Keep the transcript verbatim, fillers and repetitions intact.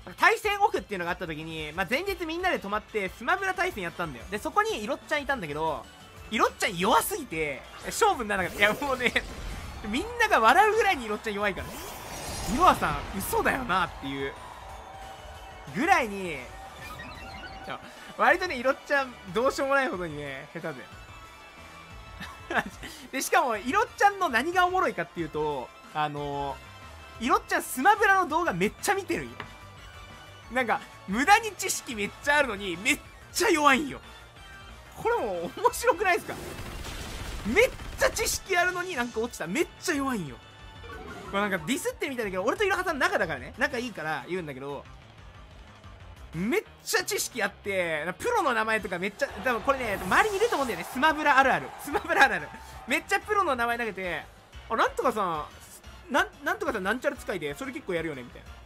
対戦オフっていうのがあった時に、まあ、前日みんなで泊まってスマブラ対戦やったんだよ。でそこにいろっちゃんいたんだけど、いろっちゃん弱すぎて勝負にならなかった。いやもうねみんなが笑うぐらいにいろっちゃん弱いからね。いろはさん嘘だよなっていうぐらいに、割とねいろっちゃんどうしようもないほどにね下手だよでしかもいろっちゃんの何がおもろいかっていうと、あのいろっちゃんスマブラの動画めっちゃ見てるんよ。なんか無駄に知識めっちゃあるのにめっちゃ弱いんよ。これもう面白くないですか？めっちゃ知識あるのになんか落ちた、めっちゃ弱いんよ。まあ、なんかディスってみたいだけど、俺といろはさん仲だからね、仲いいから言うんだけど、めっちゃ知識あって、プロの名前とかめっちゃ、多分これね周りにいると思うんだよね。スマブラあるある、スマブラあるある、めっちゃプロの名前投げて、あ、なんとかさんなんなんとかさんなんちゃら使いでそれ結構やるよねみたいな。